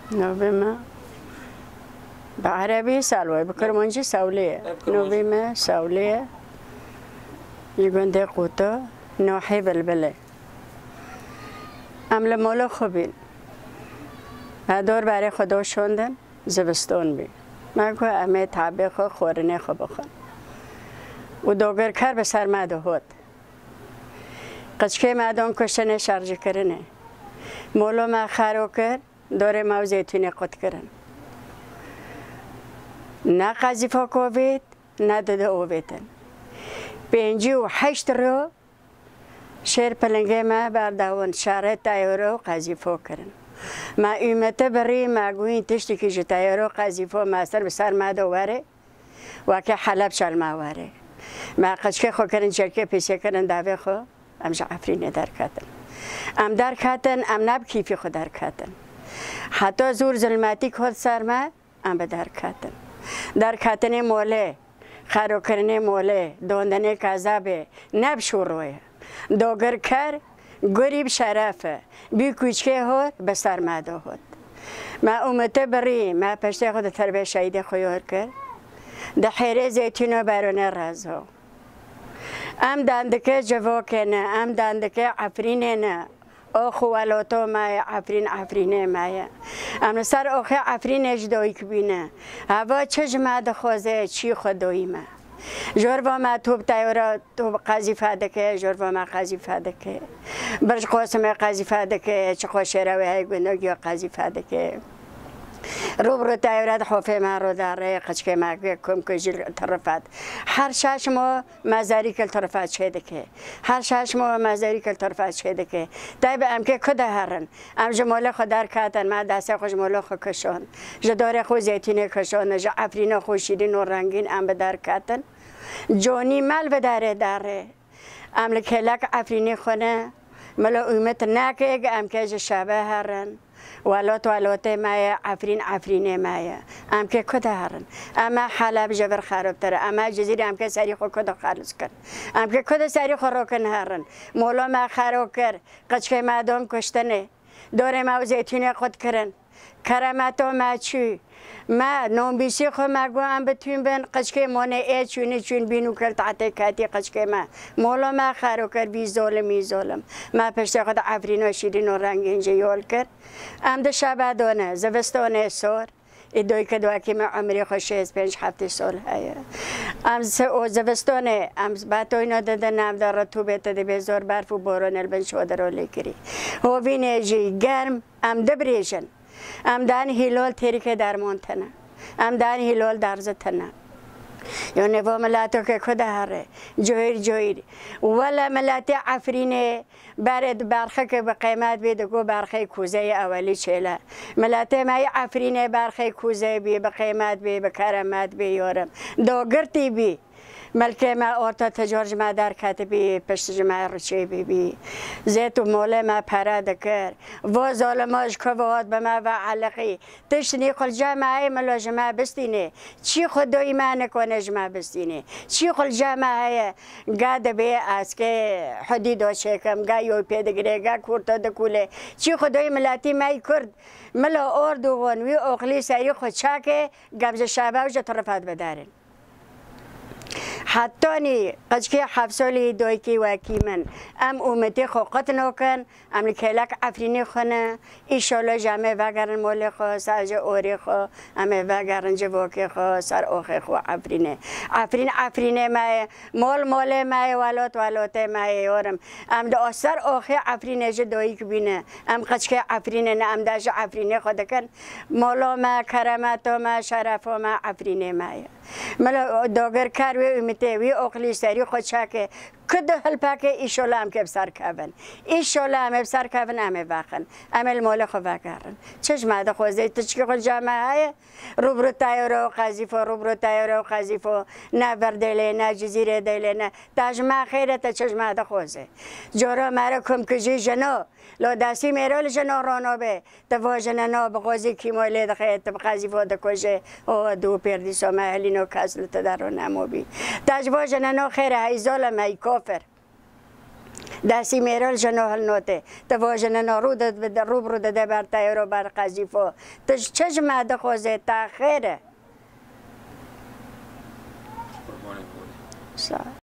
نوبما بعربي سالوي بكرمانجي ساولية نوبما ساولية يقول ده قوتا نوحي بلبلة عمل مولا خوبين هدور برای خدا شوندن زبستون بی مگو امه تعبه خو خورنه خو بخون و دوگر کر به سر مده هود قچکه مدام کشتنه شرجی کرنه مولا ما خرو کرد دور ما زیتونی قد کرن نه قذیفا کوبید نه داده اوبیدن 58 رو شیر پلنگه ما برداون شهر تایورو قذیفا کرن ما ایمته بری مگوین تشتی که جتایورو قذیفا ماستر به سر مده واره و که حلب شل ما واره ما قچکه خو کرن چرکه پیسه کرن داوه خو امش عفرینه در کتن ام در کتن ام نب کیفی خو در کتن حتی زور ظلمتی خود سر ما ام به در کتن در کتن موله خرو کرنه موله دوندنه کذابه نب شروعه دوگر کر گریب شرفه بی کوچکه هود به سر مده هود ما اومته بری ما پشته خود تربیه شهید خویار کرد ده حیره زیتون و برونه رازو ام دندکه جواکه نه ام دندکه عفرینه نه آخو ولاتو مای عفرینه مای ام سر آخه عفرینش دوی کبینه هوا چشم دخوازه چی خدایی ما جروا ما توب تایورا توب قذیفه دکه جروا ما قذیفه دکه برش قاسم قذیفه دکه چه خوشره و های گناگی قذیفه دکه روبرو تایورا حفه ما رو داره قچکه ما کم کجیل طرفات هر شش ما مزاری کل طرفات چه دکه هر شش ما مزاری کل طرفات چه دکه تایب ام که کده هرن ام جماله خود در کاتن ما دسته خوش ماله خود کشان جدار خود زیتونه کشان جا عفرین خود شیرین و رنگین ام به در کاتن جونی مال به داره ام لکلک عفرینی خونه ملا اومت نکه ام که شبه هرن ولات مایا عفرینه مایا ام که کده هرن اما حلب جبر خراب تره اما جزیره ام که سری خود کده خالص کن ام که کده سری خود رو کن هرن مولا ما خراب کرد قچکه مردم کشتنه دور ما زیتونه خود کرن کرامتو ما چی ما نومبیسی خو مگو ام بتوین بن قچکه مونه ای چون بینو کرد تعتی کاتی قچکه ما مولا ما خراب کرد بی ظلم ما پشت خود عفرین و شیرین و رنگین جیول کرد ام ده شبه دانه زوستانه سور ایدوی که دو که من عمری خوشیز 5-7 سال هیا ام زوستانه ام باتوینا دادن ام در رطوبت ده بزار برف و باران البن شده رو لیکری هوینه جی گرم ام دبریشن ام دان هیلال تریکه در مونتنه ام دان هیلال درزتنه یعنی و ملاتو که کده هره جویر ولا ملات عفرینه برد برخه که به قیمت بیده گو برخه کوزه اولی چله ملات مای عفرینه برخه کوزه بی به قیمت بی به کرامت بی یارم داگرتی بی ملکه ما آرتا تجارج ما در کتبی پشت جمعه رچه بی زیت و موله ما پرده کر و ظالماش کواد به ما و علقی تشنی خل جمعه ملا جمعه بستینه چی خدایی ما نکنه جمعه بستینه چی خل جمعه گاد بی از که حدیدو شکم گا یو پیدگره گا کورتا دکوله چی خدایی ملاتی مای کرد ملا اردوغان وی اقلی سری خود چاکه گمز شبه و طرفات بدارن حتی نی قچکی 7 سالی دوی کی وکی من ام اومتی خوقت نکن ام لکلک عفرینی خونه ایشالا جمع وگرن مال خو سرج اوری خو ام وگرن جواکی خو سر اوخی خو عفرینه مای مال مای ولات مای یارم ام دا سر اوخی عفرینه ج دوی کی بینه ام قچکی عفرینه نه ام داش عفرینه خود کن مالا ما کرامت ما شرف ما عفرینه مای ملا داگر کار وی میته وی اقلی سری خود چکه کده هل پاکه ایشالا هم که بسر کبن ایشالا هم بسر کبن همه وقن عمل مال خو وگرن چشم ده خوزه تشکی خود جامعه های روبرو تایورو قذیفو نه بردله نه جزیره دله نه تجمع خیره تا چشم ده خوزه جورا مرا کم کجی جنو لو دستی میرال جنو رانو به توا جنو بقوزی کیمالی دخیه تب قذیفو دکوشه او دو پردی سو محلینو کسل تدارو نمو بی تجوا جنو خیره هیزال می کافر داسي ميرال جنو هالنوتي تفوجنا نورود بالروبرو ده بار تايرو بار قازيفو تجمع دخوزي تا خيره